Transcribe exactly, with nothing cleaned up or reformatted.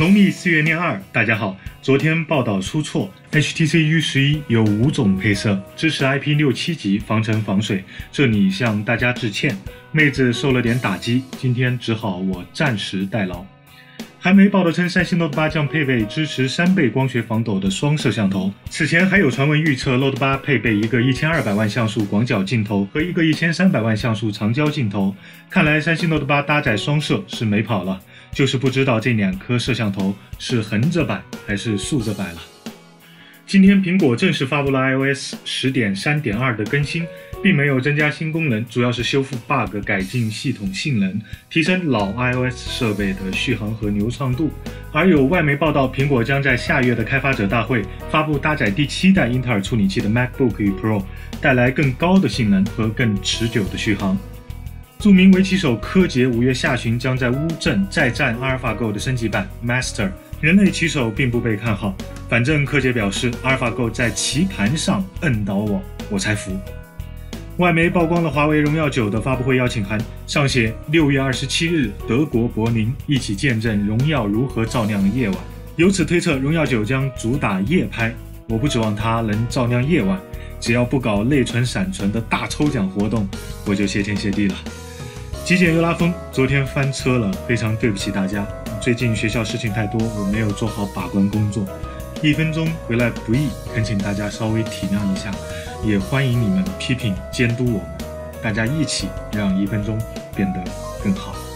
农历四月廿二，大家好。昨天报道出错 ，H T C U 十一有五种配色，支持 I P 六七级防尘防水，这里向大家致歉。妹子受了点打击，今天只好我暂时代劳。韩媒报道称，三星 Note 八将配备支持三倍光学防抖的双摄像头。此前还有传闻预测 Note 八配备一个一千二百万像素广角镜头和一个一千三百万像素长焦镜头。看来三星 Note 八搭载双摄是没跑了，就是不知道这两颗摄像头是横着摆还是竖着摆了。今天苹果正式发布了 iOS 十点三点二 的更新，并没有增加新功能，主要是修复 bug， 改进系统性能，提升老 iOS 设备的续航和流畅度。而有外媒报道，苹果将在下月的开发者大会发布搭载第七代英特尔处理器的 MacBook 与 Pro， 带来更高的性能和更持久的续航。著名围棋手柯洁五月下旬将在乌镇再战阿尔法 Go 的升级版 Master， 人类棋手并不被看好，反正柯洁表示阿尔法 Go 在棋盘上摁倒我，我才服。外媒曝光了华为荣耀九的发布会邀请函，上写六月二十七日德国柏林，一起见证荣耀如何照亮夜晚。由此推测，荣耀九将主打夜拍，我不指望它能照亮夜晚，只要不搞内存闪存的大抽奖活动，我就谢天谢地了。极简又拉风，昨天翻车了，非常对不起大家。最近学校事情太多，我没有做好把关工作。一分钟回来不易，恳请大家稍微体谅一下，也欢迎你们批评监督我们，大家一起让一分钟变得更好。